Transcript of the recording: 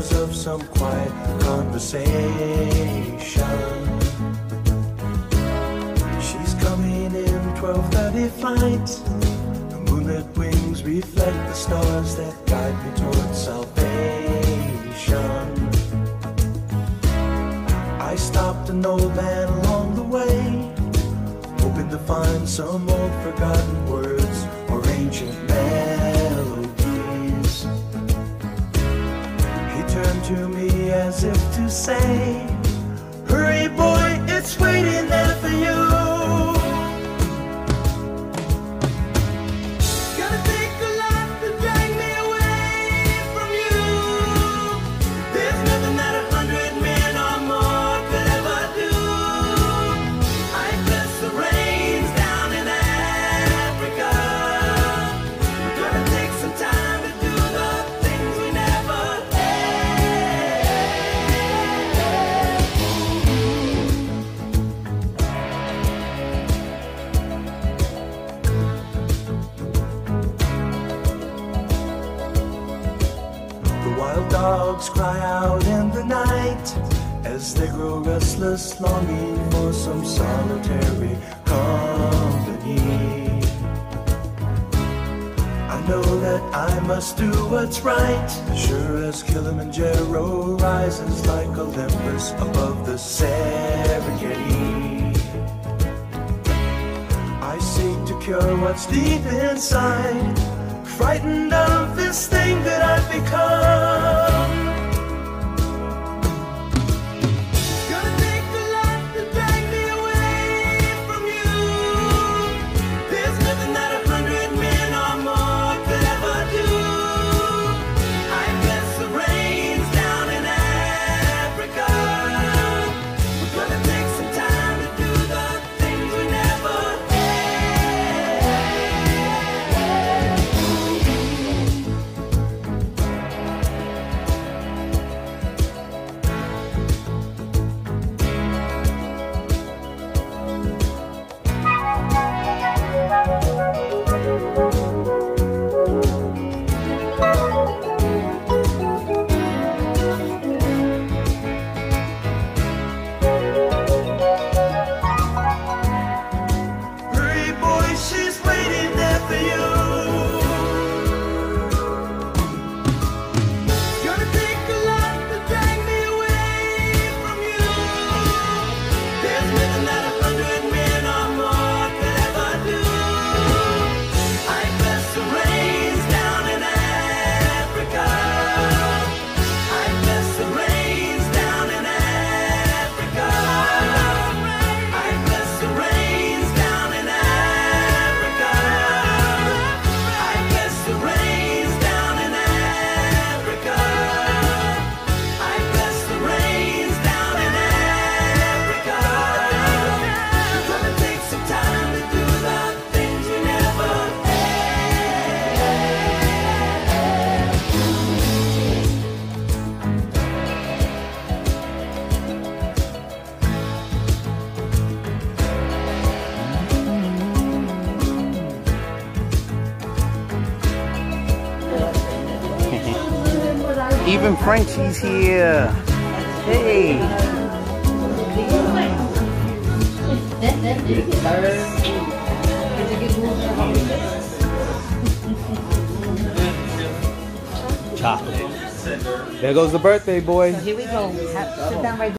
echoes of some quiet conversation. She's coming in 12:30 flight. The moonlit wings reflect the stars that guide me towards salvation. I stopped an old man along the way, hoping to find some old forgotten words or ancient melodies. He turned to me as if to say, "Hurry boy, it's waiting there for you." Gonna take a lot to drag me away from you. There's nothing that 100 men or more could ever do. I bless the rains down in Africa. We're gonna take some time to do the things we never The wild dogs cry out in the night as they grow restless, longing for some solitary company. I know that I must do what's right, sure as Kilimanjaro rises like Olympus above the Serengeti. I seek to cure what's deep inside, frightened of this thing that I've become. Gonna take a lot to drag me away from you. There's nothing that 100 men or more could ever do. I bless the rains down in Africa. We're gonna take some time to do the things we never Hurry boy, she's waiting there for you. Gonna take a lot to drag me away from you. There's nothing that 100 men or more could ever do. I bless the rains down in Africa. I bless the rains down in Africa. I bless the rains down in Africa. I bless the rains down in Africa. I bless the rains down in Africa. We're gonna take some time to do the things we never Even Frenchie's here. Hey. Chocolate. There goes the birthday boy. Here we go. Sit down right